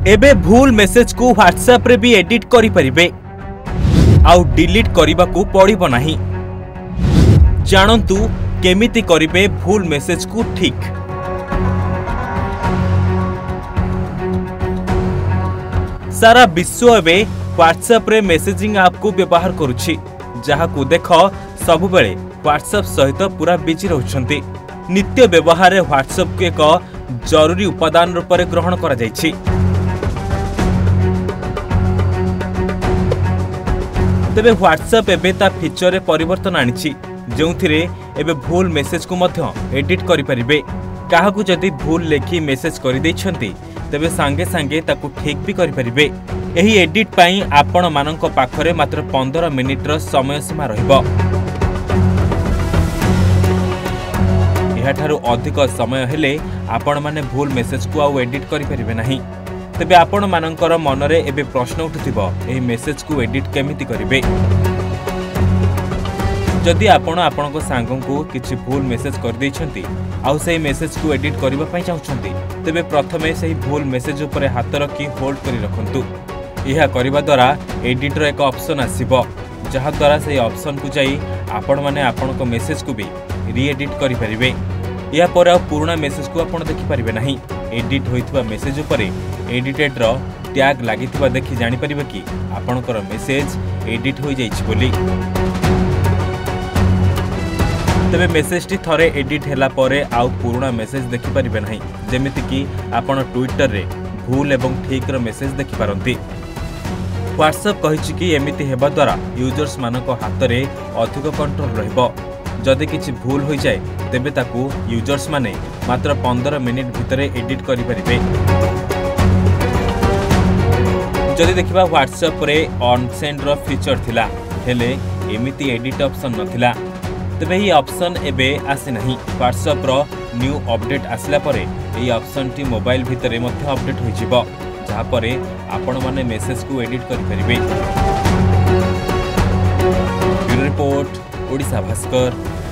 एबे भूल मेसेज को व्हाट्सएप रे भी एडिट करि परिबे आउ डिलीट करिबा को पड़िबो नाही। जानंतु केमिति करिबे भूल मेसेज को ठीक। सारा विश्व एबे व्हाट्सएप रे मेसेजिंग ऐप को व्यवहार करुछि, जहा को देख सबु बेले व्हाट्सएप सहित पूरा बिजी रहउछंती। नित्य व्यवहार रे व्हाट्सएप को एक जरूरी उपादान रूप में ग्रहण करा जायछि। तेबे व्हाट्सएप एबे ता फीचर रे परिवर्तन आनिछि, जोंथिरे एबे भूल मेसेज को मध्य एडिट करि परिबे। काहाकू जदि भूल लेखि मेसेज करि दैछंती तेबे सांगे सांगे ताकू ठीक भी करि परिबे। एही एडिट पई आपण मानक पाखरे मात्र 15 मिनिट रो समय सीमा रहिबो। एहाठारु अधिक समय हेले आपण माने भूल मेसेज को आउ एडिट करि परिबे नाही। तेबे आपण मानकर मनरे एबे प्रश्न उठुथिबो, एही मेसेज को एडिट केमिति करिवे। जदि आपण आपनको सांगों को किछि भूल मेसेज कर दैछंती आउ सेही मेसेज को एडिट करिबा पई चाहउछंती, तेबे प्रथमे सेही भूल मेसेज ऊपर हाथ रखी होल्ड करि रखंतु। यह करिबा द्वारा एडिटर एक ऑप्शन आसीबो, जहा द्वारा सेही ऑप्शन को जाई आपण माने आपनको मेसेज को भी री एडिट करि परिबे। या पर पुराना मेसेज को आपण देखि परिबे नाही। एडिट होइतबा मेसेज ऊपर एडिटेड रो टैग लागितबा देखि जानि परिबे कि आपणकर मेसेज एडिट होई जाइछि बोली। तबे मेसेज टी थरे एडिट हैला परे आउ पुराना मेसेज देखि परिबे नाही, जेमिति कि आपण ट्विटर रे भूल एवं ठीक रो मेसेज देखि पारंती। व्हाट्सएप कहिछि कि एमिति हेबा द्वारा यूजर्स मानको हाथ रे अधिक कंट्रोल रहइबो। जदि किछि भूल होई जाय तेबे ताकू यूजर्स माने मात्र 15 मिनिट भितरे एडिट करि परिबे। जदि देखिबा व्हाट्सएप रे ऑन सेंड रो फीचर थिला, हेले एमिति एडिट ऑप्शन नथिला। तबे ही ऑप्शन एबे आसी नाही। व्हाट्सएप रो न्यू अपडेट आसला परे एही ऑप्शन टी मोबाइल भितरे मध्ये अपडेट होई जिवो, जहा परे आपण माने मेसेज को एडिट करि परिबे। Bureau report, Odisha Bhaskar.